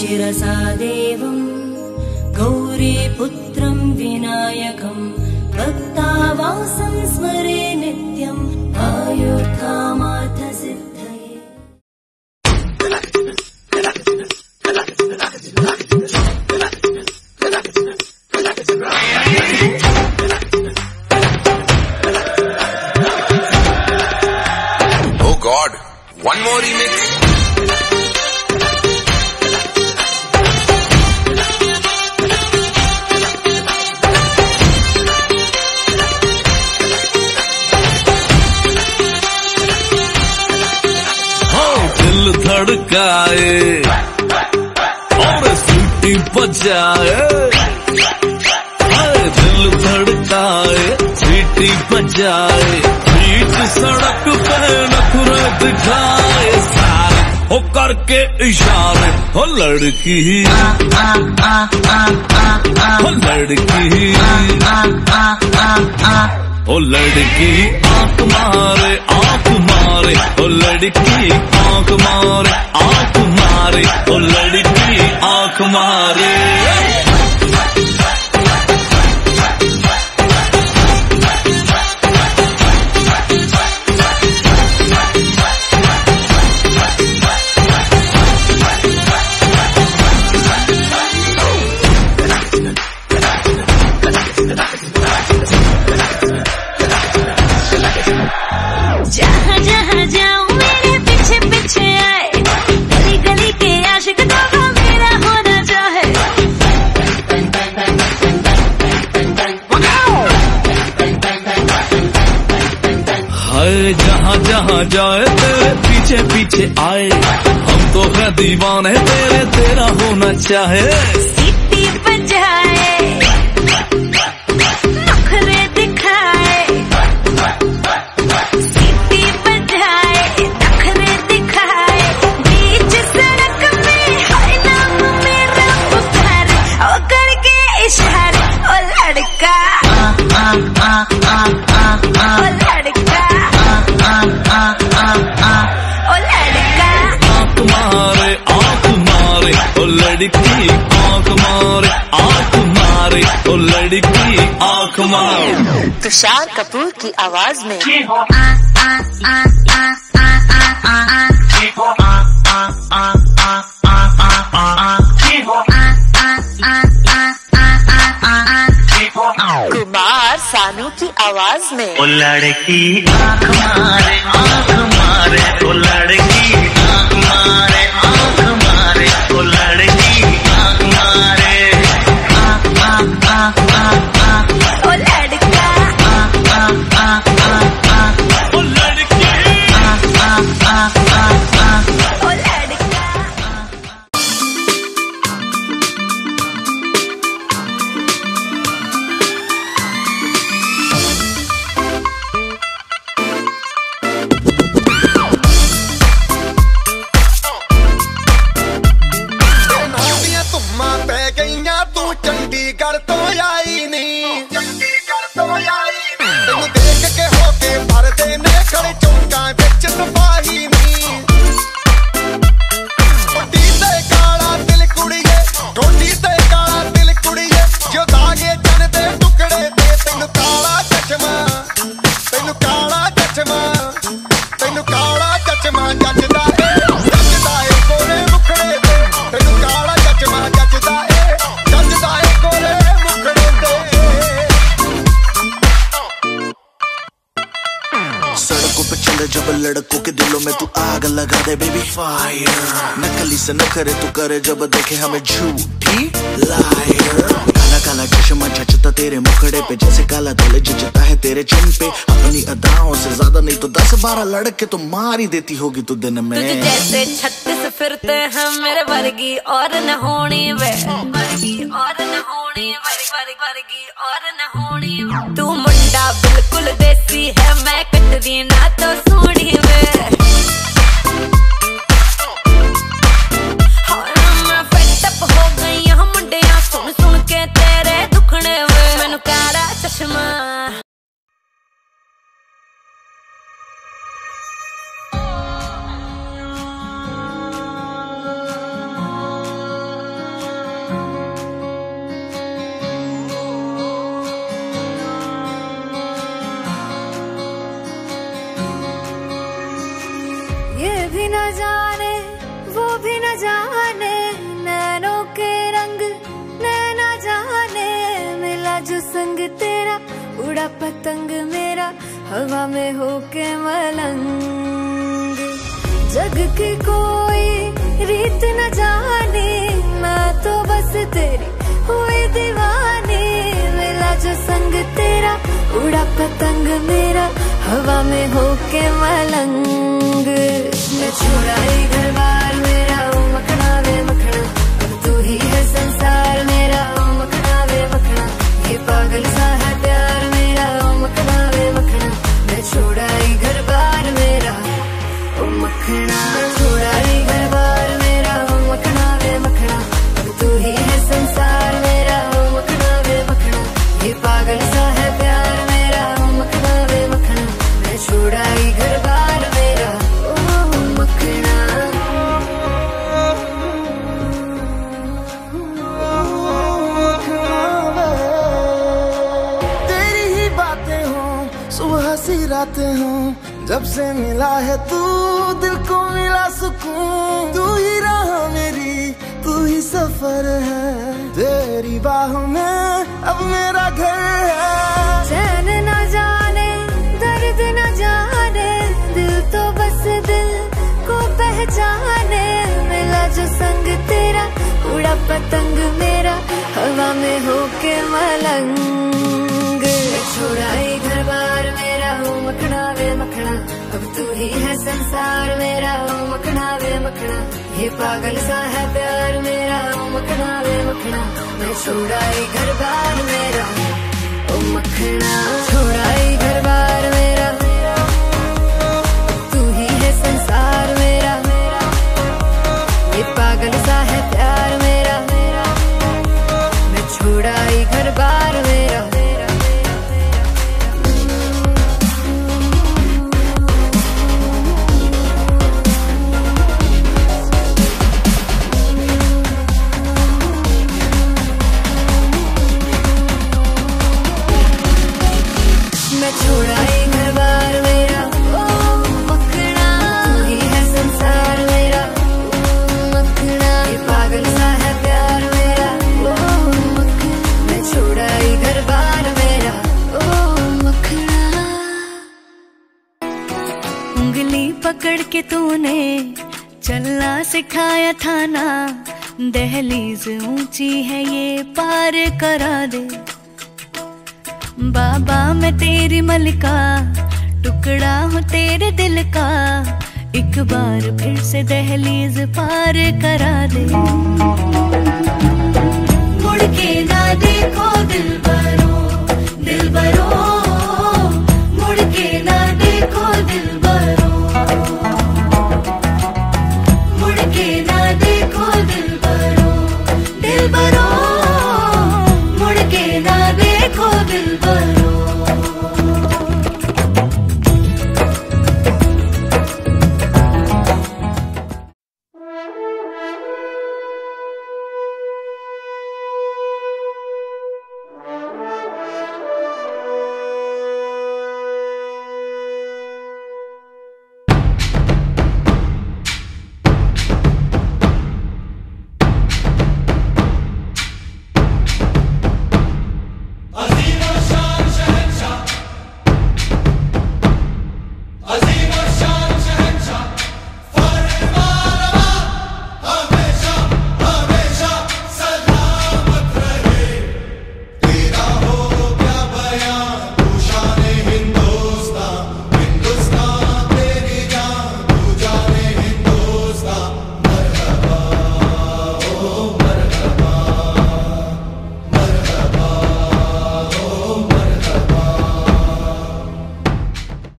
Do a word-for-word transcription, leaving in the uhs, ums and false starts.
शिरसा देवं गौरीपुत्रं विनायकं भक्तावासं स्मरे नित्यं आयुर्कामार्थसिद्धये। Oh God, one more remix. धड़काए और सीटी बजाए, दिल धड़काए सीटी बजाए, बीच सड़क पे नखरे दिखाए सारे हो करके इशारे। हो लड़की हो लड़की ओ लड़की आंख मारे आंख मारे, ओ लड़की आंख मारे आंख मारे, ओ लड़की आंख मारे। जहाँ जहाँ जाऊँ मेरे पीछे पीछे आए, गली गली के आशिक तो मेरा होना चाहे। हाय जहाँ जहाँ जाए तेरे पीछे पीछे आए, हम तो है दीवाने तेरे, तेरा होना चाहे। सीटी बजाए नखरे दिखाए, सीटी बजाए नखरे दिखाए, बीच सड़क में हाय नाम मेरा पुकारे, ओ करके इशारे। ओ लड़का ओ लड़का ओ लड़का आंख मारे आंख मारे, ओ लड़की आंख मारे आंख मारे, ओ लड़की आंख मारे। तुषार कपूर की आवाज में कुमार सानू की आवाज में ओ लड़की आंख मारे आंख मारे, ओ लड़की आंख मारे आंख मारे, ओ लड़की आंख मारे। ओ लड़का ओ लड़की ओ लड़का। चंडीगढ़ तो आई नहीं, चंडीगढ़ तो आई नहीं, तेन देख के होके भरदे ने खड़े चौंका बिच सिपाही नहीं। टोटी ते काला दिल कुड़िए, टोटी ते काला दिल कुड़िए, जो दागे जन दे टुकड़े ते तेनू काला चश्मा, तेनू काला चश्मा, तेनू काला चश्मा जचदा ए, जचदा ए गोरे मुखड़े ते, तेनू काला चश्मा जचदा ए, जचदा ए गोरे मुखड़े ते। सड़कों पे चले जब लड़कों के दिलों में तू आग लगा दे बेबी फायर, नकली से नखरे तू करे जब देखे हमें झूठी लायर। काला काला चश्मा जचता तेरे मुखड़े पे जैसे काला दिल जचता है तेरे चिन पे, अपनी अदाओं से ज्यादा नहीं तो दस बारह लड़के तो मार ही देती होगी तू दिन में। तुझे जैसे छत्तीस फिरते हैं मेरे वर्गी और न होनी वे, वर्गी और न होनी वर्गी वर्गी और न होनी। तू मुंडा बिल्कुल देसी है, मैं कटरी ना तो सोनी वे। हाँ मैं फेड अप हो गई हूँ मुंडिया सुन सुन के तेरे दुखने वे, मैनू काला चश्मा। न जाने वो भी न जाने, नैनों के रंग नैना जाने, मिला जो संग तेरा उड़ा पतंग मेरा हवा में होके मलंग। जग की कोई रीत न जाने, मैं तो बस तेरी हुई दीवानी, मिला जो संग तेरा उड़ा पतंग मेरा हवा में होके मलंग। मैं छुड़ाई घर बार मेरा ओ मखना वे मखना, अब तू ही है संसार मेरा ओ मखना वे मखना, ये पागल सा है प्यार मेरा ओ मखना वे मखना। मैं छुड़ाई घर बार मेरा ओ मखना, छुड़ाई घर बार मेरा ओ मखना वे मखना, अब तू ही है संसार मेरा ओ मखना वे मखना, ये पागल सा है प्यार मेरा ओ मखना वे मखना। मैं छुड़ाई घर बार मेरा ओ मखना। तेरी ही बातें हों सुबह सी रातें हों, जब से मिला है तू दिल को मिला सुकून। तू ही राह मेरी तू ही सफर है, तेरी बाहों में अब मेरा घर है। चैन न जाने दर्द न जाने, दिल तो बस दिल को पहचाने, मिला जो संग तेरा उड़ा पतंग मेरा हवा में होके मलंग। छुड़ाई घर बार मेरा हो मखना वे मखना, अब तू ही है संसार मेरा हो मखना वे मखना, ये पागल सा है प्यार मेरा हो मखना वे मखना। मैं छुड़ाई घर बार मेरा ओ मखना, छुड़ाई घर बार मेरा, तू ही है संसार मेरा, ये पागल सा है प्यार मेरा। मैं छुड़ाई घर बार मेरा। मैं छुड़ाई घर बार मेरा ओ मखना, तू ही है संसार मेरा ओ मखना, ये पागल सा है प्यार मेरा ओ मखना। मैं छुड़ाई घर बार मेरा ओ मखना। उंगली पकड़ के तूने चलना सिखाया था ना, दहलीज ऊंची है ये पार करा दे। बाबा मैं तेरी मलिका, टुकड़ा हूँ तेरे दिल का, एक बार फिर से दहलीज पार करा दे। मुड़ के ना देखो दिल बरो, दिल बरो